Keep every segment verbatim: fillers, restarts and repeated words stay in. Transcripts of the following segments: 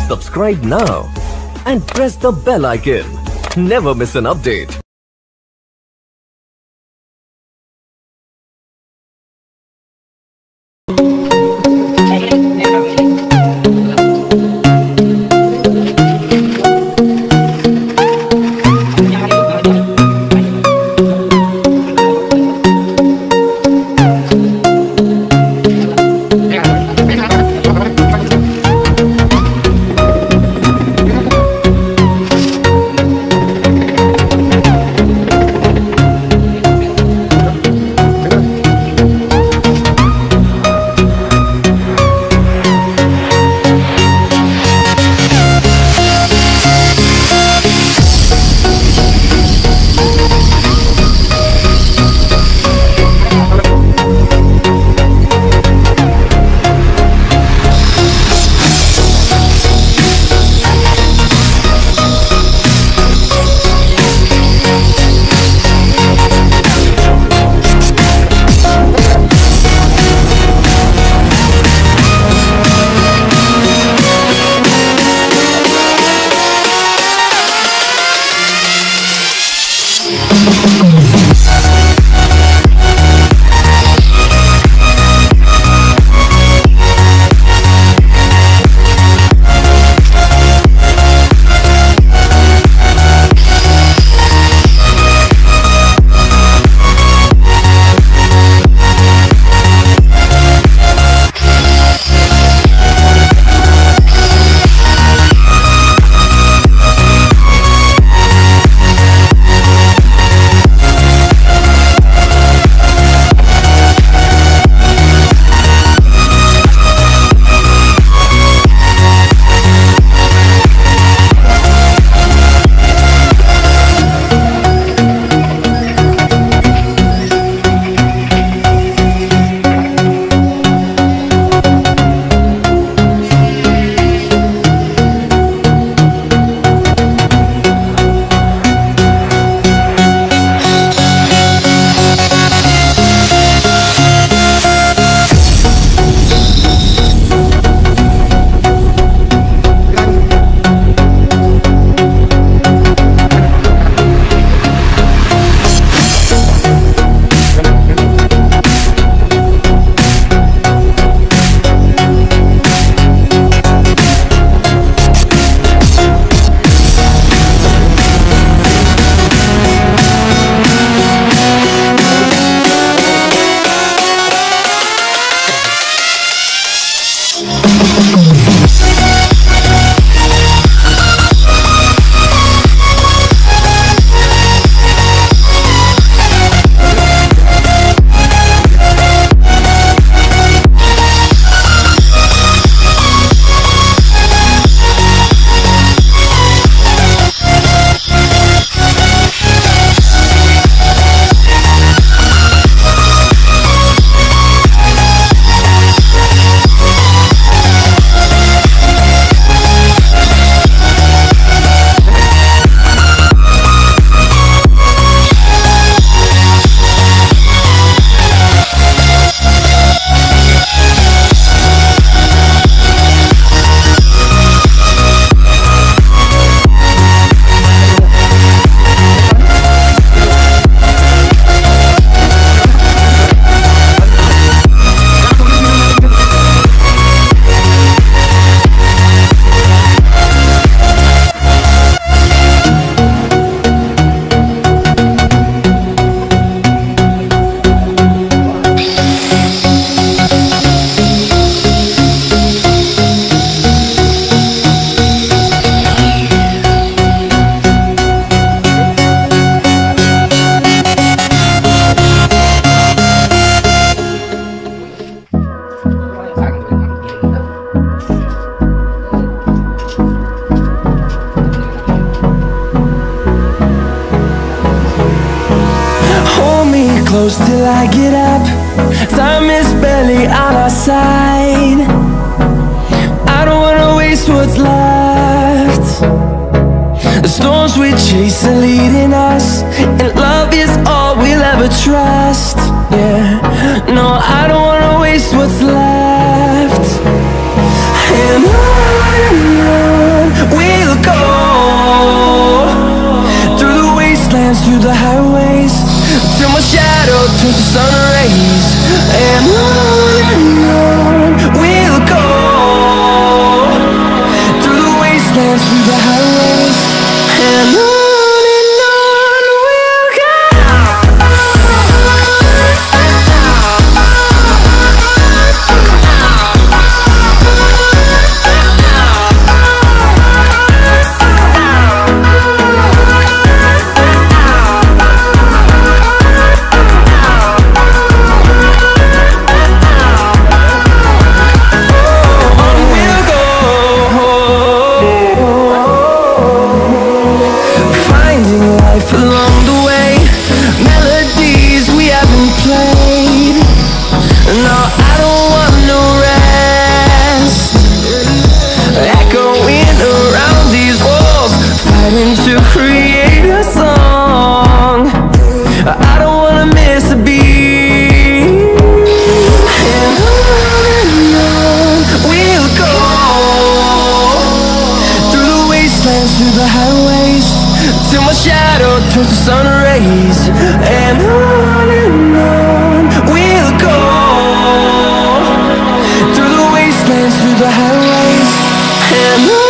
Subscribe now and press the bell icon. Never miss an update. close till I get up. Time is barely on our side. I don't wanna waste what's left. The storms we chase are leading us, and love is all we'll ever trust. Yeah, no, I don't wanna waste what's left. And on fighting to create a song. I don't wanna miss a beat. And on and on we'll go, through the wastelands, through the highways, till my shadow turns to sun rays. And on and on we'll go, through the wastelands, through the highways, and on.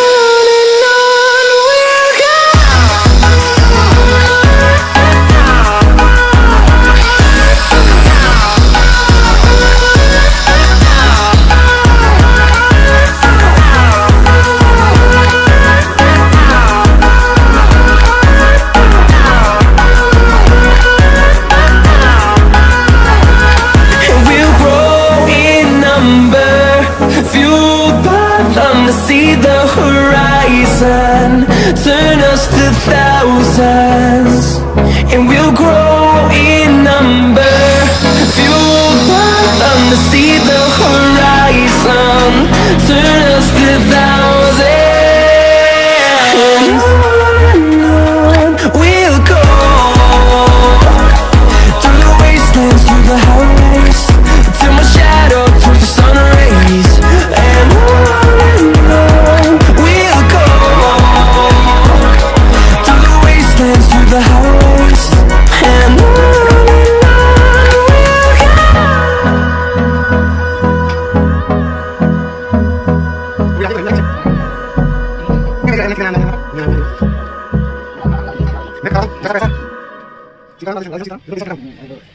See the horizon turn us to thousands, and we'll grow in number, fueled by them to see the horizon turn us to thousands. And on and on we'll go, through the wastelands, through the highways, till my shadow turns to sun rays. And on through the highways, and on and on we'll go.